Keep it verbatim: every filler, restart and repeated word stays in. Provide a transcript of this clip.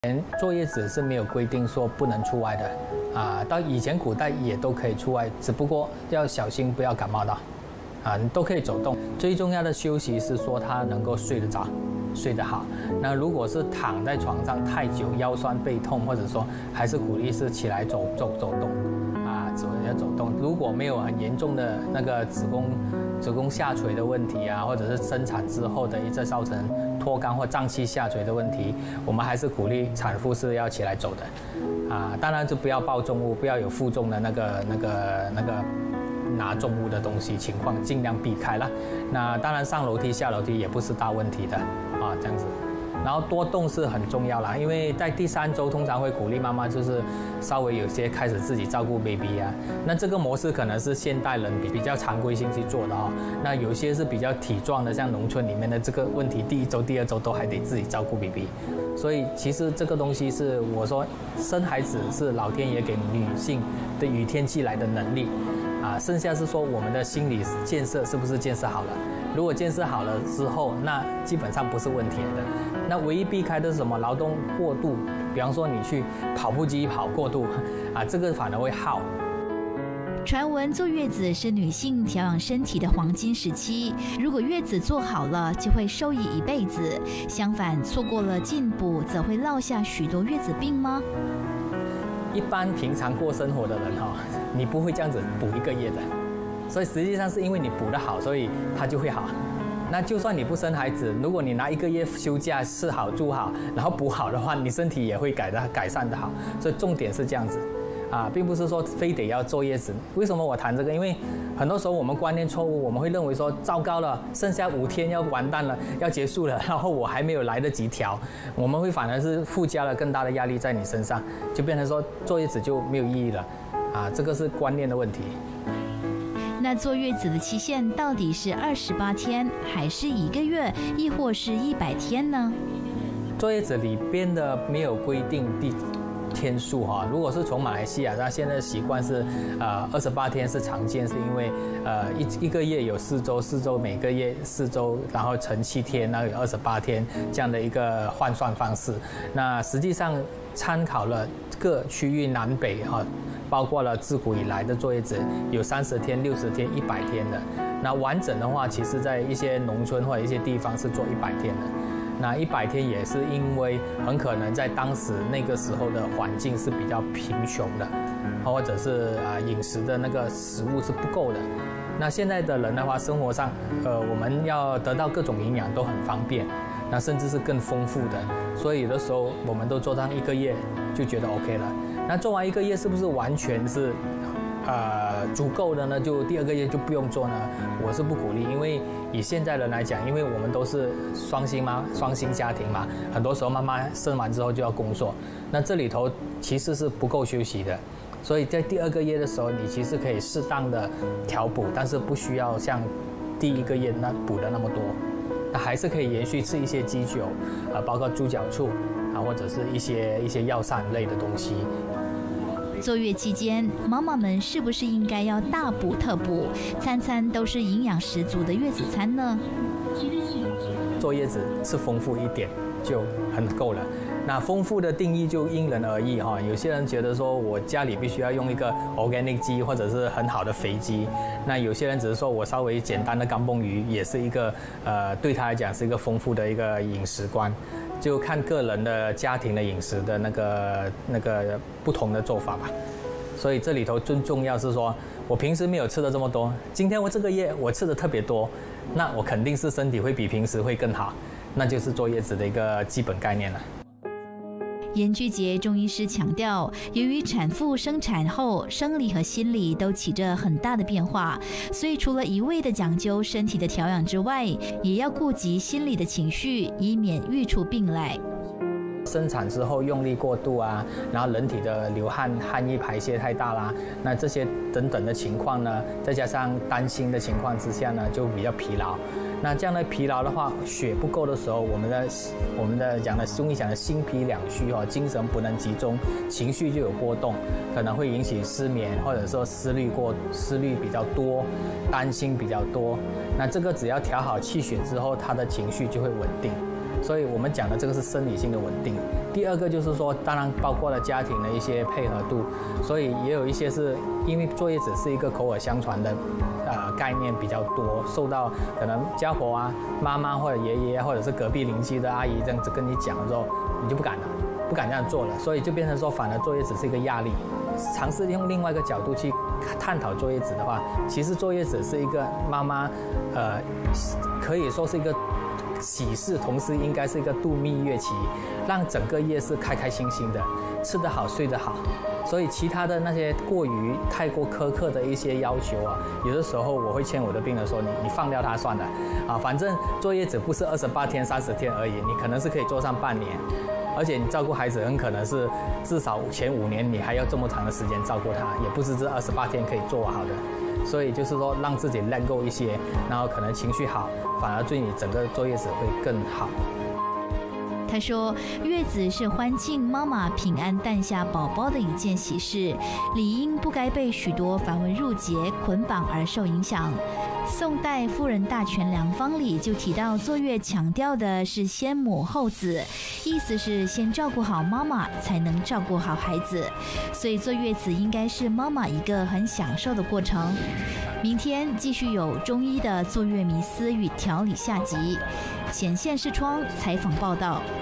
坐月子是没有规定说不能出外的，啊，到以前古代也都可以出外，只不过要小心不要感冒到，啊，你都可以走动。最重要的休息是说他能够睡得着，睡得好。那如果是躺在床上太久，腰酸背痛，或者说还是鼓励是起来走走走动，啊，走要走动。如果没有很严重的那个子宫子宫下垂的问题啊，或者是生产之后的一再造成脱肛或脏器下垂的问题，我们还是鼓励产妇是要起来走的，啊，当然就不要抱重物，不要有负重的那个那个那个拿重物的东西情况，尽量避开了。那当然上楼梯下楼梯也不是大问题的，啊，这样子。然后多动是很重要啦，因为在第三周通常会鼓励妈妈就是稍微有些开始自己照顾 baby 啊。那这个模式可能是现代人比比较常规性去做的啊、哦。那有些是比较体壮的，像农村里面的这个问题，第一周、第二周都还得自己照顾 baby。所以其实这个东西是我说，生孩子是老天爷给女性的与天俱来的能力啊，剩下是说我们的心理建设是不是建设好了。如果建设好了之后，那基本上不是问题的。那唯一避开的是什么？劳动过度，比方说你去跑步机跑过度，啊，这个反而会耗。 传闻坐月子是女性调养身体的黄金时期，如果月子做好了，就会受益一辈子。相反，错过了进补，则会落下许多月子病吗？ 一般平常过生活的人哈，你不会这样子补一个月的。所以实际上是因为你补得好，所以它就会好。那就算你不生孩子，如果你拿一个月休假吃好住好，然后补好的话，你身体也会改的改善的好。所以重点是这样子，啊，并不是说非得要坐月子。为什么我谈这个？因为很多时候我们观念错误，我们会认为说糟糕了，剩下五天要完蛋了，要结束了，然后我还没有来得及调，我们会反而是附加了更大的压力在你身上，就变成说坐月子就没有意义了，啊，这个是观念的问题。 那坐月子的期限到底是二十八天，还是一个月，亦或是一百天呢？ 坐月子里边的没有规定第天数哈。如果是从马来西亚，那现在的习惯是，呃，二十八天是常见，是因为呃一一个月有四周，四周每个月四周，然后乘七天，那有二十八天这样的一个换算方式。那实际上参考了各区域南北哈。包括了自古以来的坐月子，有三十天、六十天、一百天的。那完整的话，其实在一些农村或者一些地方是做一百天的。那一百天也是因为很可能在当时那个时候的环境是比较贫穷的，或者是啊饮食的那个食物是不够的。那现在的人的话，生活上呃我们要得到各种营养都很方便，那甚至是更丰富的。所以有的时候我们都做上一个月就觉得 OK 了。那做完一个月是不是完全是，呃，足够的呢？就第二个月就不用做呢？我是不鼓励，因为以现在人来讲，因为我们都是双薪妈、双薪家庭嘛，很多时候妈妈生完之后就要工作，那这里头其实是不够休息的，所以在第二个月的时候，你其实可以适当的调补，但是不需要像第一个月那补的那么多，那还是可以延续吃一些鸡酒，呃，包括猪脚醋啊，或者是一些一些药膳类的东西。 坐月期间，妈妈们是不是应该要大补特补，餐餐都是营养十足的月子餐呢？ 坐月子吃丰富一点就很够了。那丰富的定义就因人而异哈，有些人觉得说我家里必须要用一个 organic 鸡或者是很好的肥鸡，那有些人只是说我稍微简单的干蹦鱼也是一个呃对他来讲是一个丰富的一个饮食观。就看个人的家庭的饮食的那个那个不同的做法吧，所以这里头最重要是说，我平时没有吃的这么多，今天我这个月我吃的特别多，那我肯定是身体会比平时会更好，那就是坐月子的一个基本概念了。 严居杰中医师强调，由于产妇生产后生理和心理都起着很大的变化，所以除了一味的讲究身体的调养之外，也要顾及心理的情绪，以免育出病来。 生产之后用力过度啊，然后人体的流汗汗液排泄太大啦，那这些等等的情况呢，再加上担心的情况之下呢，就比较疲劳。那这样的疲劳的话，血不够的时候，我们的我们的讲的中医讲的心脾两虚哦，精神不能集中，情绪就有波动，可能会引起失眠，或者说思虑过思虑比较多，担心比较多。那这个只要调好气血之后，他的情绪就会稳定。 所以我们讲的这个是生理性的稳定。第二个就是说，当然包括了家庭的一些配合度，所以也有一些是因为坐月子是一个口耳相传的。呃，概念比较多，受到可能家婆啊、妈妈或者爷爷，或者是隔壁邻居的阿姨这样子跟你讲的时候，你就不敢了，不敢这样做了，所以就变成说，反而坐月子是一个压力。尝试用另外一个角度去探讨坐月子的话，其实坐月子是一个妈妈，呃，可以说是一个喜事，同时应该是一个度蜜月期，让整个夜是开开心心的，吃得好，睡得好。所以其他的那些过于太过苛刻的一些要求啊，有的时候我会劝我的病人说，你你放掉它算了，啊，反正坐月子不是二十八天、三十天而已，你可能是可以做上半年，而且你照顾孩子很可能是至少前五年你还要这么长的时间照顾他，也不是这二十八天可以做好的。所以就是说让自己 let go 一些，然后可能情绪好，反而对你整个坐月子会更好。 他说，月子是欢庆妈妈平安诞下宝宝的一件喜事，理应不该被许多繁文缛节捆绑而受影响。宋代《妇人大全良方》里就提到，坐月强调的是先母后子，意思是先照顾好妈妈，才能照顾好孩子。所以坐月子应该是妈妈一个很享受的过程。明天继续有中医的坐月迷思与调理下集。前线视窗采访报道。